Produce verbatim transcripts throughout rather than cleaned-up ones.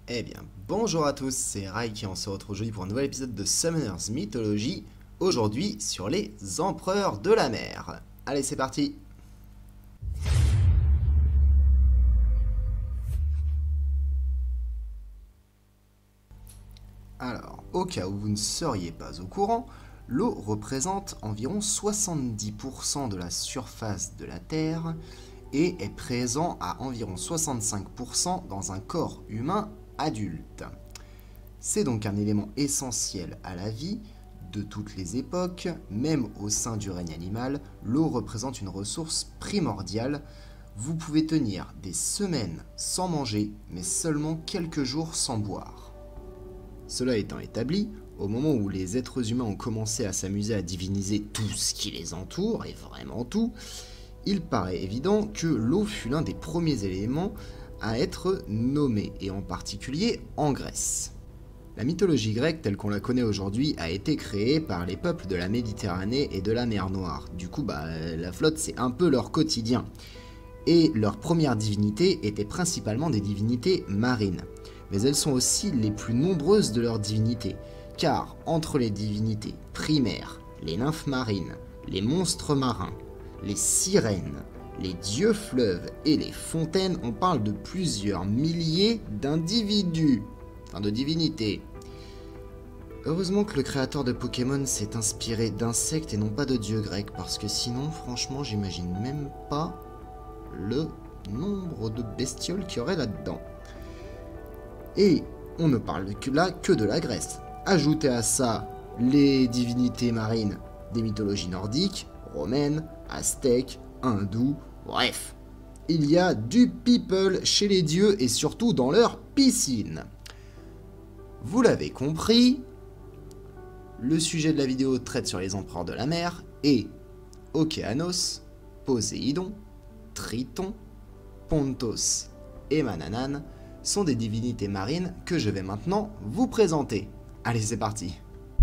Eh bien, bonjour à tous, c'est Rai qui en se retrouve aujourd'hui pour un nouvel épisode de Summoners Mythology, aujourd'hui sur les empereurs de la mer. Allez, c'est parti. Alors, au cas où vous ne seriez pas au courant, l'eau représente environ soixante-dix pour cent de la surface de la Terre et est présent à environ soixante-cinq pour cent dans un corps humain adulte. C'est donc un élément essentiel à la vie de toutes les époques, même au sein du règne animal, l'eau représente une ressource primordiale. Vous pouvez tenir des semaines sans manger, mais seulement quelques jours sans boire. Cela étant établi, au moment où les êtres humains ont commencé à s'amuser à diviniser tout ce qui les entoure, et vraiment tout, il paraît évident que l'eau fut l'un des premiers éléments à être nommé, et en particulier en Grèce. La mythologie grecque telle qu'on la connaît aujourd'hui a été créée par les peuples de la Méditerranée et de la mer Noire. Du coup, bah, la flotte c'est un peu leur quotidien. Et leurs premières divinités étaient principalement des divinités marines. Mais elles sont aussi les plus nombreuses de leurs divinités, car entre les divinités primaires, les nymphes marines, les monstres marins, les sirènes, les dieux fleuves et les fontaines, on parle de plusieurs milliers d'individus. Enfin, de divinités. Heureusement que le créateur de Pokémon s'est inspiré d'insectes et non pas de dieux grecs, parce que sinon, franchement, j'imagine même pas le nombre de bestioles qu'il y aurait là-dedans. Et on ne parle que là que de la Grèce. Ajoutez à ça les divinités marines des mythologies nordiques, romaines, aztèques, hindoues, bref. Il y a du people chez les dieux et surtout dans leur piscine. Vous l'avez compris, le sujet de la vidéo traite sur les empereurs de la mer et Océanos, Poséidon, Triton, Pontos et Mananan sont des divinités marines que je vais maintenant vous présenter. Allez, c'est parti.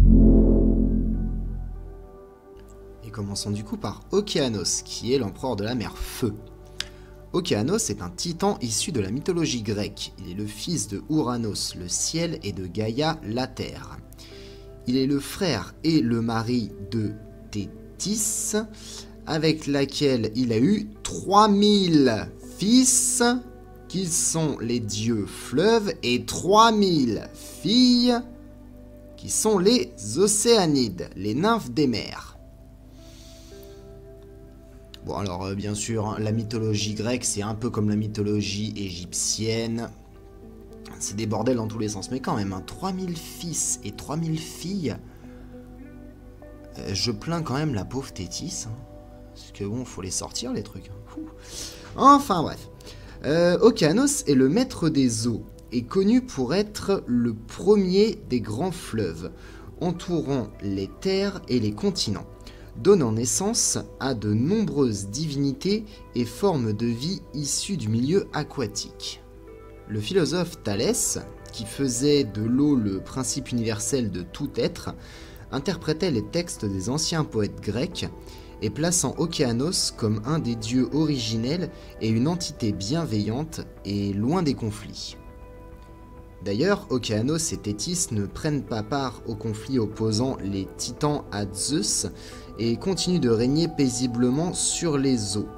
Et commençons du coup par Océanos, qui est l'empereur de la mer Feu. Océanos est un titan issu de la mythologie grecque. Il est le fils de Ouranos, le ciel, et de Gaïa, la terre. Il est le frère et le mari de Thétis, avec laquelle il a eu trois mille fils, qui sont les dieux fleuves, et trois mille filles, qui sont les Océanides, les nymphes des mers. Bon alors euh, bien sûr, hein, la mythologie grecque c'est un peu comme la mythologie égyptienne. C'est des bordels dans tous les sens, mais quand même, hein, trois mille fils et trois mille filles, euh, je plains quand même la pauvre Thétis. Hein, parce que bon, faut les sortir les trucs. Hein. Enfin bref. Euh, Océanos est le maître des eaux, et connu pour être le premier des grands fleuves, entourant les terres et les continents, donnant naissance à de nombreuses divinités et formes de vie issues du milieu aquatique. Le philosophe Thalès, qui faisait de l'eau le principe universel de tout être, interprétait les textes des anciens poètes grecs et plaçant Océanos comme un des dieux originels et une entité bienveillante et loin des conflits. D'ailleurs, Océanos et Thétis ne prennent pas part au conflit opposant les titans à Zeus et continuent de régner paisiblement sur les eaux.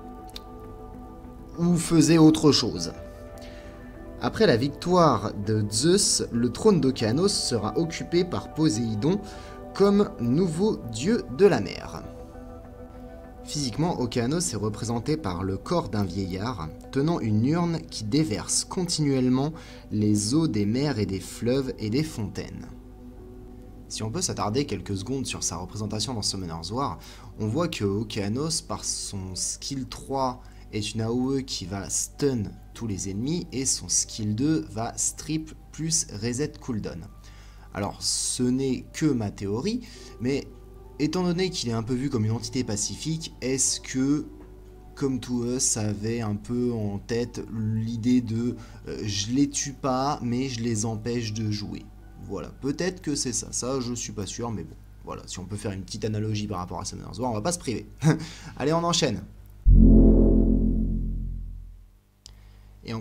Ou faisaient autre chose. Après la victoire de Zeus, le trône d'Océanos sera occupé par Poséidon comme nouveau dieu de la mer. Physiquement, Océanos est représenté par le corps d'un vieillard, tenant une urne qui déverse continuellement les eaux des mers et des fleuves et des fontaines. Si on peut s'attarder quelques secondes sur sa représentation dans Summoners War, on voit que Océanos, par son skill trois, est une A O E qui va stun tous les ennemis, et son skill deux va strip plus reset cooldown. Alors, ce n'est que ma théorie, mais étant donné qu'il est un peu vu comme une entité pacifique, est-ce que, comme tout eux, ça avait un peu en tête l'idée de euh, je les tue pas, mais je les empêche de jouer. Voilà, peut-être que c'est ça, ça je suis pas sûr, mais bon, voilà, si on peut faire une petite analogie par rapport à Summoners War, on va pas se priver. Allez, on enchaîne. Et on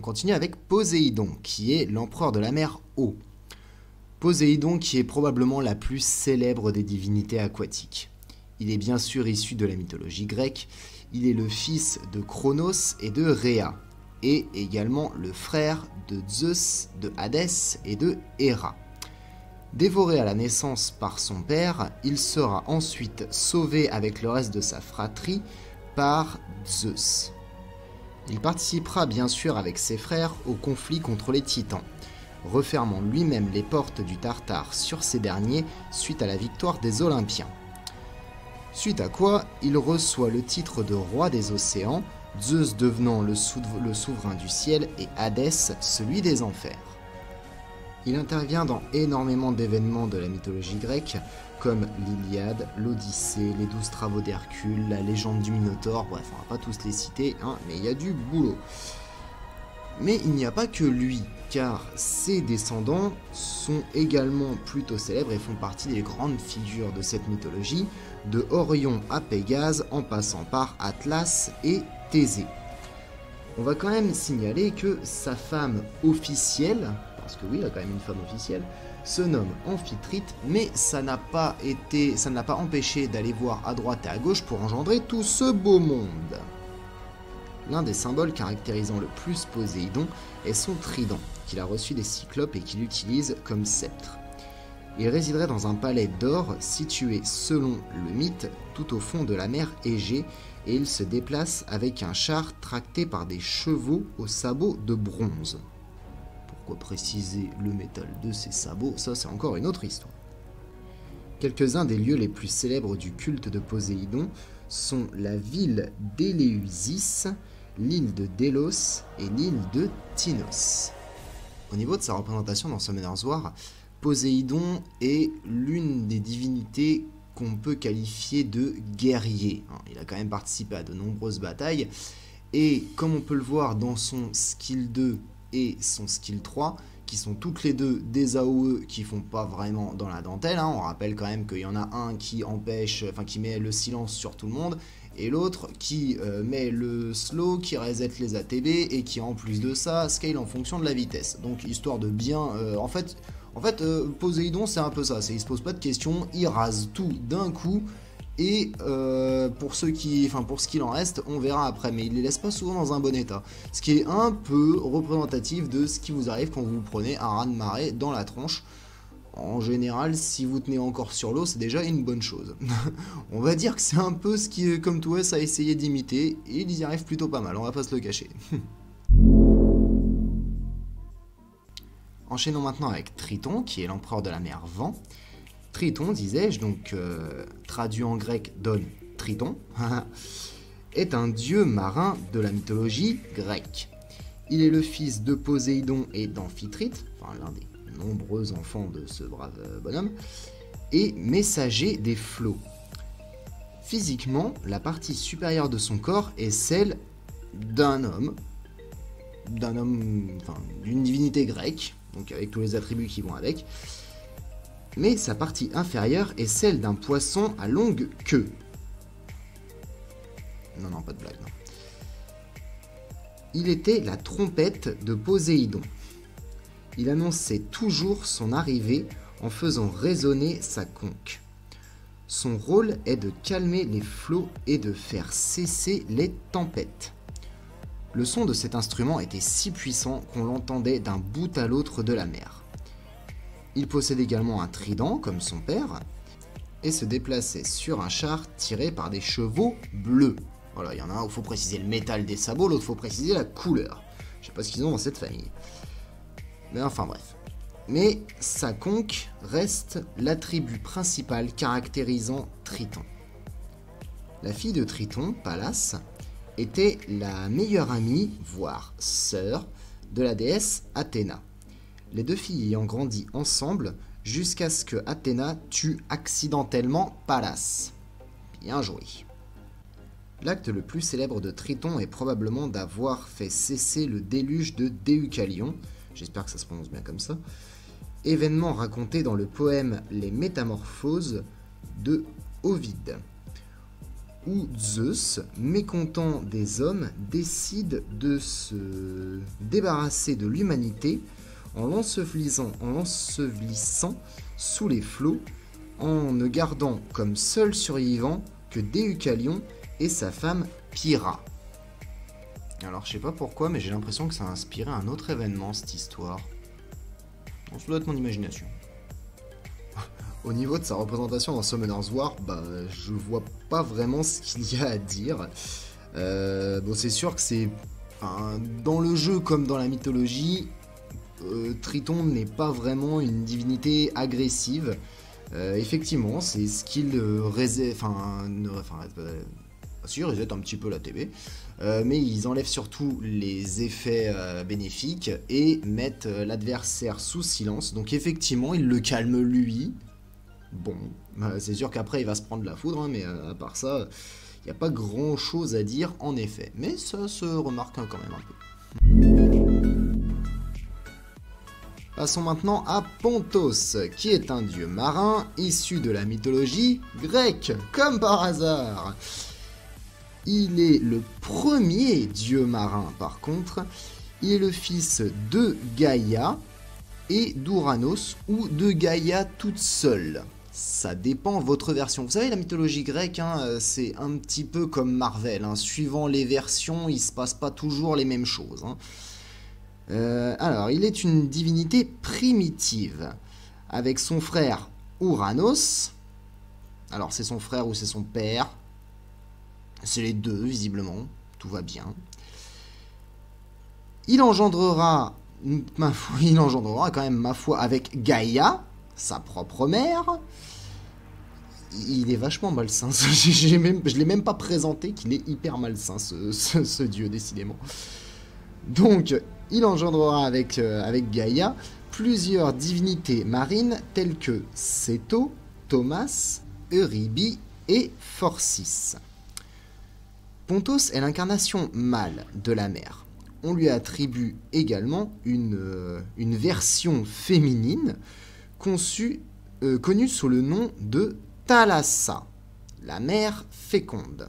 on continue avec Poséidon, qui est l'empereur de la mer Eau. Poséidon qui est probablement la plus célèbre des divinités aquatiques. Il est bien sûr issu de la mythologie grecque, il est le fils de Cronos et de Rhea, et également le frère de Zeus, de Hadès et de Héra. Dévoré à la naissance par son père, il sera ensuite sauvé avec le reste de sa fratrie par Zeus. Il participera bien sûr avec ses frères au conflit contre les titans, refermant lui-même les portes du Tartare sur ces derniers suite à la victoire des Olympiens. Suite à quoi, il reçoit le titre de roi des océans, Zeus devenant le, sou- le souverain du ciel et Hadès celui des enfers. Il intervient dans énormément d'événements de la mythologie grecque, comme l'Iliade, l'Odyssée, les douze travaux d'Hercule, la légende du Minotaure, bref, on va pas tous les citer, hein, mais il y a du boulot. Mais il n'y a pas que lui, car ses descendants sont également plutôt célèbres et font partie des grandes figures de cette mythologie, de Orion à Pégase, en passant par Atlas et Thésée. On va quand même signaler que sa femme officielle, parce que oui, il a quand même une femme officielle, se nomme Amphitrite, mais ça n'a pas été, ça ne l'a pas empêché d'aller voir à droite et à gauche pour engendrer tout ce beau monde. L'un des symboles caractérisant le plus Poséidon est son trident, qu'il a reçu des Cyclopes et qu'il utilise comme sceptre. Il résiderait dans un palais d'or situé, selon le mythe, tout au fond de la mer Égée, et il se déplace avec un char tracté par des chevaux aux sabots de bronze. Pourquoi préciser le métal de ces sabots? Ça, c'est encore une autre histoire. Quelques-uns des lieux les plus célèbres du culte de Poséidon sont la ville d'Éleusis, l'île de Délos et l'île de Tinos. Au niveau de sa représentation dans Summoner's War, Poséidon est l'une des divinités qu'on peut qualifier de guerrier. Il a quand même participé à de nombreuses batailles, et comme on peut le voir dans son skill deux et son skill trois, qui sont toutes les deux des A O E qui font pas vraiment dans la dentelle, hein. On rappelle quand même qu'il y en a un qui empêche, enfin qui met le silence sur tout le monde, et l'autre qui euh, met le slow, qui reset les A T B, et qui en plus de ça, scale en fonction de la vitesse. Donc histoire de bien... Euh, en fait, en fait euh, Poséidon c'est un peu ça, c'est il se pose pas de questions, il rase tout d'un coup, et euh, pour, ceux qui, enfin pour ce qu'il en reste, on verra après, mais il les laisse pas souvent dans un bon état. Ce qui est un peu représentatif de ce qui vous arrive quand vous prenez un raz-de-marée dans la tronche. En général, si vous tenez encore sur l'eau, c'est déjà une bonne chose. On va dire que c'est un peu ce qui, comme tout S, a essayé d'imiter, et ils y arrivent plutôt pas mal, on va pas se le cacher. Enchaînons maintenant avec Triton, qui est l'empereur de la mer Vent. Triton, disais-je, donc euh, traduit en grec donne Triton, est un dieu marin de la mythologie grecque. Il est le fils de Poséidon et d'Amphitrite, enfin l'un des nombreux enfants de ce brave bonhomme, et messager des flots. Physiquement, la partie supérieure de son corps est celle d'un homme, d'un homme, enfin d'une divinité grecque, donc avec tous les attributs qui vont avec, mais sa partie inférieure est celle d'un poisson à longue queue. Non, non, pas de blague, non. Il était la trompette de Poséidon. Il annonçait toujours son arrivée en faisant résonner sa conque. Son rôle est de calmer les flots et de faire cesser les tempêtes. Le son de cet instrument était si puissant qu'on l'entendait d'un bout à l'autre de la mer. Il possède également un trident, comme son père, et se déplaçait sur un char tiré par des chevaux bleus. Voilà, il y en a un où il faut préciser le métal des sabots, l'autre il faut préciser la couleur. Je sais pas ce qu'ils ont dans cette famille. Mais enfin bref. Mais sa conque reste l'attribut principal caractérisant Triton. La fille de Triton, Pallas, était la meilleure amie, voire sœur, de la déesse Athéna. Les deux filles ayant grandi ensemble jusqu'à ce que Athéna tue accidentellement Pallas. Bien joué. L'acte le plus célèbre de Triton est probablement d'avoir fait cesser le déluge de Deucalion, j'espère que ça se prononce bien comme ça, événement raconté dans le poème Les Métamorphoses de Ovide. où Zeus, mécontent des hommes, décide de se débarrasser de l'humanité en l'ensevelissant, en l'ensevelissant sous les flots, en ne gardant comme seul survivant que Deucalion et sa femme Pyrrha. Alors je sais pas pourquoi, mais j'ai l'impression que ça a inspiré un autre événement, cette histoire. Bon, ça doit être mon imagination. Au niveau de sa représentation dans Summoner's War, bah, je vois pas vraiment ce qu'il y a à dire. Euh, bon, c'est sûr que c'est... Enfin, dans le jeu comme dans la mythologie, euh, Triton n'est pas vraiment une divinité agressive. Euh, effectivement, ses skills euh, reset... Enfin, ne... enfin euh, si, reset un petit peu la T B. Euh, mais ils enlèvent surtout les effets euh, bénéfiques et mettent euh, l'adversaire sous silence. Donc effectivement, ils le calment lui. Bon, bah, c'est sûr qu'après il va se prendre la foudre, hein, mais euh, à part ça, il n'y a pas grand chose à dire en effet. Mais ça se remarque hein, quand même un peu. Passons maintenant à Pontos, qui est un dieu marin issu de la mythologie grecque, comme par hasard. Il est le premier dieu marin par contre, il est le fils de Gaïa et d'Ouranos, ou de Gaïa toute seule. Ça dépend votre version. Vous savez, la mythologie grecque, hein, c'est un petit peu comme Marvel. Hein. Suivant les versions, il se passe pas toujours les mêmes choses. Hein. Euh, alors, il est une divinité primitive, avec son frère Ouranos. Alors, c'est son frère ou c'est son père. C'est les deux, visiblement. Tout va bien. Il engendrera, ma foi, il engendrera quand même, ma foi, avec Gaïa, sa propre mère. Il est vachement malsain. J'ai même, je ne l'ai même pas présenté qu'il est hyper malsain, ce, ce, ce dieu, décidément. Donc, il engendrera avec, euh, avec Gaïa plusieurs divinités marines telles que Ceto, Thomas, Eurybi et Phorcys. Pontos est l'incarnation mâle de la mer. On lui attribue également une, euh, une version féminine conçue, euh, connue sous le nom de Thalassa, la mère féconde.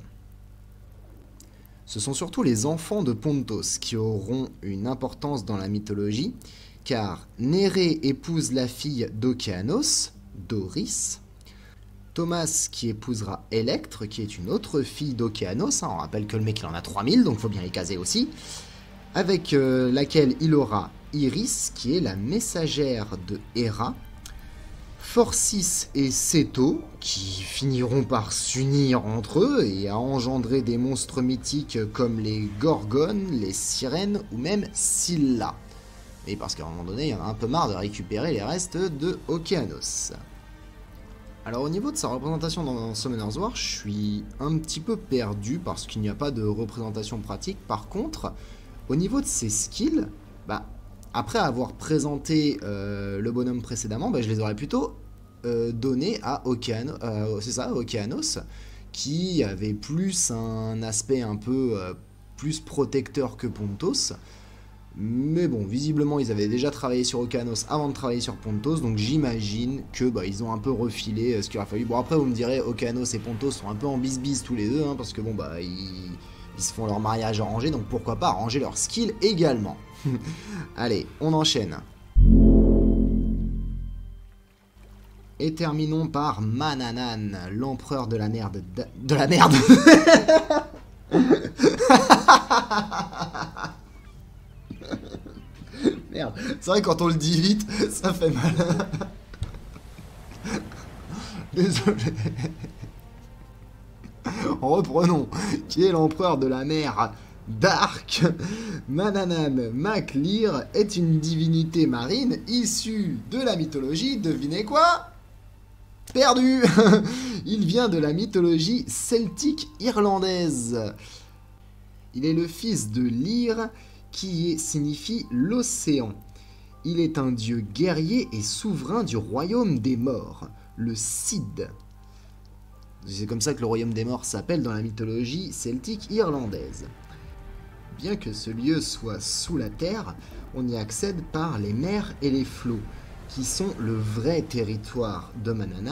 Ce sont surtout les enfants de Pontos qui auront une importance dans la mythologie, car Nérée épouse la fille d'Océanos, Doris, Thomas qui épousera Électre, qui est une autre fille d'Océanos, hein, on rappelle que le mec il en a trois mille, donc il faut bien les caser aussi, avec euh, laquelle il aura Iris, qui est la messagère de Héra, Phorcys et Ceto, qui finiront par s'unir entre eux et à engendrer des monstres mythiques comme les Gorgones, les Sirènes ou même Scylla. Et parce qu'à un moment donné, il y en a un peu marre de récupérer les restes de Océanos. Alors au niveau de sa représentation dans Summoner's War, je suis un petit peu perdu parce qu'il n'y a pas de représentation pratique. Par contre, au niveau de ses skills, bah, après avoir présenté euh, le bonhomme précédemment, bah, je les aurais plutôt euh, donnés à Océanos, euh, c'est ça, Océanos, qui avait plus un aspect un peu euh, plus protecteur que Pontos. Mais bon, visiblement, ils avaient déjà travaillé sur Océanos avant de travailler sur Pontos, donc j'imagine que bah, ils ont un peu refilé ce qu'il aurait fallu. Bon, après, vous me direz, Océanos et Pontos sont un peu en bis-bis tous les deux, hein, parce que bon, bah, ils, ils se font leur mariage arrangé, donc pourquoi pas arranger leur skill également. Allez, on enchaîne. Et terminons par Manannan, l'empereur de la merde. De, de la merde. Merde, c'est vrai quand on le dit vite, ça fait mal. Désolé. Reprenons. Qui est l'empereur de la mer Dark, Manannan mac Lir est une divinité marine issue de la mythologie, devinez quoi? Perdu. Il vient de la mythologie celtique irlandaise. Il est le fils de Lyr, qui signifie l'océan. Il est un dieu guerrier et souverain du royaume des morts, le Cid. C'est comme ça que le royaume des morts s'appelle dans la mythologie celtique irlandaise. Bien que ce lieu soit sous la terre, on y accède par les mers et les flots, qui sont le vrai territoire de Manannan,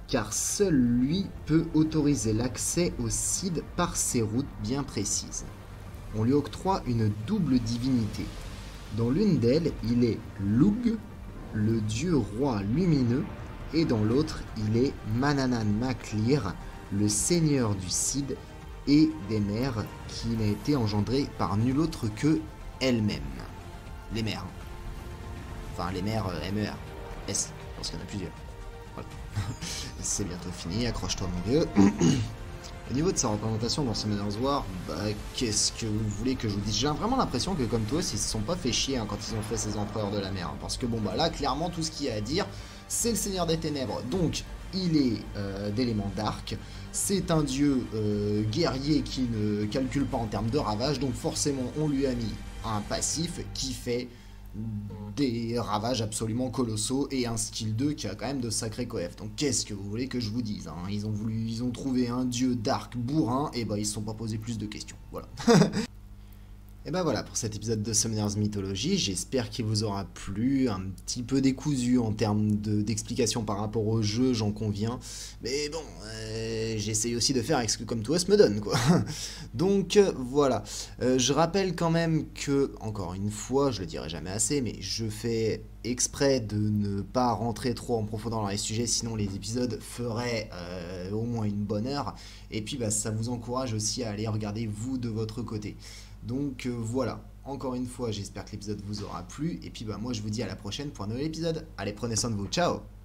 car seul lui peut autoriser l'accès au Cid par ses routes bien précises. On lui octroie une double divinité. Dans l'une d'elles, il est Lug, le dieu roi lumineux, et dans l'autre, il est Manannan Maclir, le seigneur du Cid et des mers, qui n'a été engendré par nul autre que elle-même. Les mers. Enfin, les mers euh, M E R. S, parce qu'il y en a plusieurs. Voilà. C'est bientôt fini, accroche-toi mon vieux. Au niveau de sa représentation dans Summoner's War, bah, qu'est-ce que vous voulez que je vous dise? J'ai vraiment l'impression que comme toi, ils se sont pas fait chier hein, quand ils ont fait ces empereurs de la mer. Hein, parce que bon, bah là, clairement, tout ce qu'il y a à dire, c'est le Seigneur des Ténèbres. Donc, il est euh, d'élément dark. C'est un dieu euh, guerrier qui ne calcule pas en termes de ravage. Donc, forcément, on lui a mis un passif qui fait des ravages absolument colossaux et un skill deux qui a quand même de sacrés coef. Donc qu'est-ce que vous voulez que je vous dise hein? Ils ont voulu, ils ont trouvé un dieu dark bourrin et bah ils se sont pas posé plus de questions. Voilà. Et ben voilà pour cet épisode de Summoner's Mythology, j'espère qu'il vous aura plu, un petit peu décousu en termes d'explications par rapport au jeu, j'en conviens, mais bon, euh, j'essaye aussi de faire avec ce que comme toi me donne quoi. Donc euh, voilà, euh, je rappelle quand même que, encore une fois, je le dirai jamais assez, mais je fais exprès de ne pas rentrer trop en profondeur dans les sujets, sinon les épisodes feraient euh, au moins une bonne heure, et puis bah, ça vous encourage aussi à aller regarder vous de votre côté. Donc euh, voilà, encore une fois, j'espère que l'épisode vous aura plu. Et puis bah moi je vous dis à la prochaine pour un nouvel épisode. Allez, prenez soin de vous, ciao!